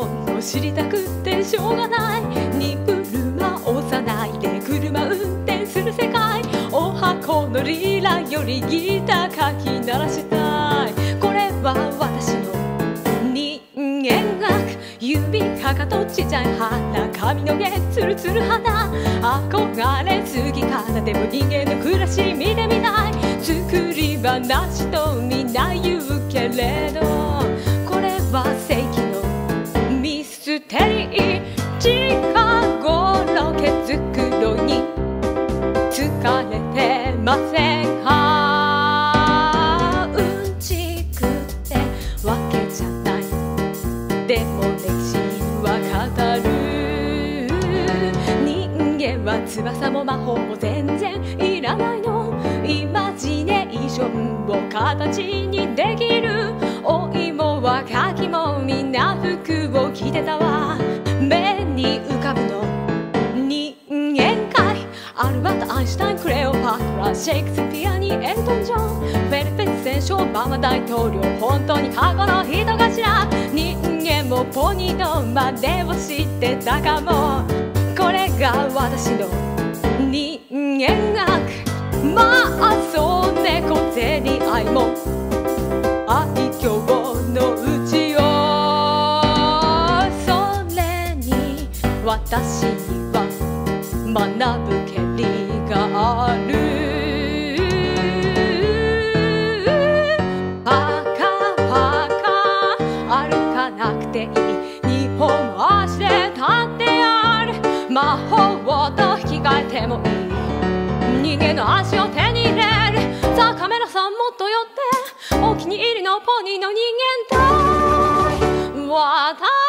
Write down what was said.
の知りたくってしょうがない。荷車押さないで車運転する世界。お箱のリーラよりギターかき鳴らしたい。これは私の人間学。指かかとちっちゃい鼻、髪の毛ツルツル肌。憧れすぎかな、でも人間の暮らし見てみたい。作り話とみんな言うけれど、これは世紀のミステリー。近頃毛づくろいに疲れてませんか。うんちくってわけじゃない、でも歴史は語る。人間は翼も魔法も全然いらないの。イマジネーションを形にできる。お芋はガキもみんな服を着てたわ。目に浮かぶの人間界。アルバート・アインシュタイン、クレオパトラ、シェイクスピアにエルトン・ジョン、フェルペス選手、オバマ大統領、本当に過去の人かしら。人間もポニーの真似をしてたかも。これが私の人間学。まあそうね、小競り合いも愛嬌のうちよ。それに私には学ぶ権利がある。パカパカ歩かなくていい、2本足で立ってやる。魔法と引き換えてもいい、人間の足を手に入れる。さあカメラさんもっと寄って、お気に入りのポニーの人間と私